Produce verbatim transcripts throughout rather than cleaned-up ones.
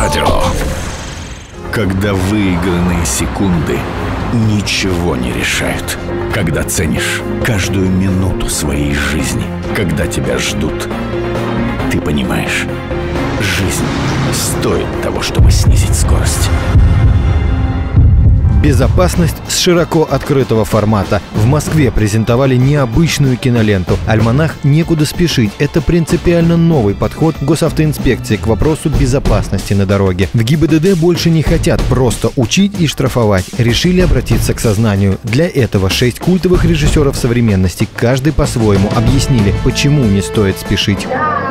Авторадио. Когда выигранные секунды ничего не решают. Когда ценишь каждую минуту своей жизни. Когда тебя ждут. Ты понимаешь, жизнь стоит того, чтобы снизить скорость. Безопасность с широко открытого формата. В Москве презентовали необычную киноленту. «Альманах. Некуда спешить». Это принципиально новый подход госавтоинспекции к вопросу безопасности на дороге. В ГИБДД больше не хотят просто учить и штрафовать. Решили обратиться к сознанию. Для этого шесть культовых режиссеров современности, каждый по-своему, объяснили, почему не стоит спешить.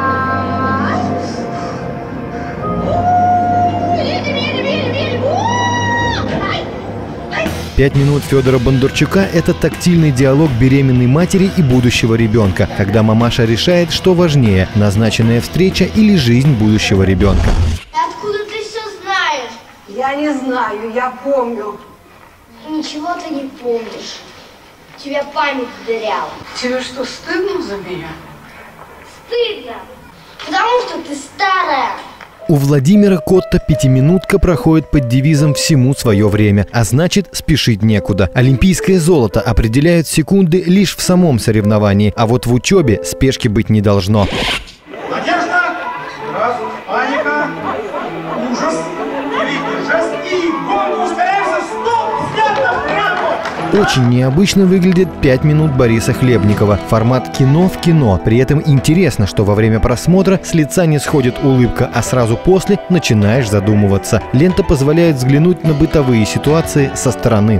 Пять минут Федора Бондарчука – это тактильный диалог беременной матери и будущего ребенка, когда мамаша решает, что важнее – назначенная встреча или жизнь будущего ребенка. Откуда ты все знаешь? Я не знаю, я помню. Ничего ты не помнишь. Тебя память дыряла. Тебе что, стыдно за меня? Стыдно, потому что ты старая. У Владимира Котта пятиминутка проходит под девизом «Всему свое время», а значит, спешить некуда. Олимпийское золото определяют секунды лишь в самом соревновании, а вот в учебе спешки быть не должно. Надежда, раз, паника, ужас, великий жест и гон, ускоряйся, стоп, снято, прямо! Очень необычно выглядит пять минут Бориса Хлебникова. Формат кино в кино. При этом интересно, что во время просмотра с лица не сходит улыбка, а сразу после начинаешь задумываться. Лента позволяет взглянуть на бытовые ситуации со стороны.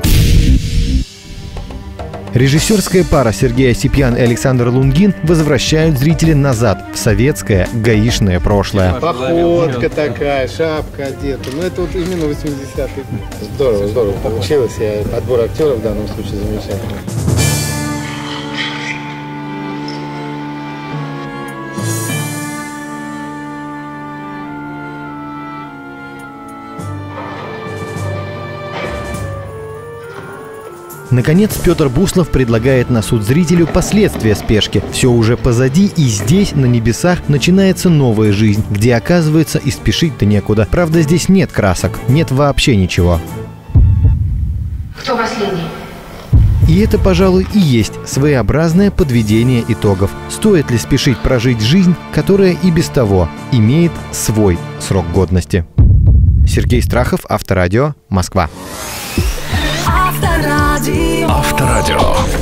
Режиссерская пара Сергей Осипьян и Александр Лунгин возвращают зрителя назад в советское гаишное прошлое. Походка такая, шапка одета. Ну это вот именно восьмидесятые. Здорово, здорово получилось. Я подбор актеров в данном случае замечательный. Наконец, Петр Буслов предлагает на суд зрителю последствия спешки. Все уже позади, и здесь, на небесах, начинается новая жизнь, где, оказывается, и спешить-то некуда. Правда, здесь нет красок, нет вообще ничего. Кто последний? И это, пожалуй, и есть своеобразное подведение итогов. Стоит ли спешить прожить жизнь, которая и без того имеет свой срок годности? Сергей Страхов, Авторадио, Москва. Авторадио.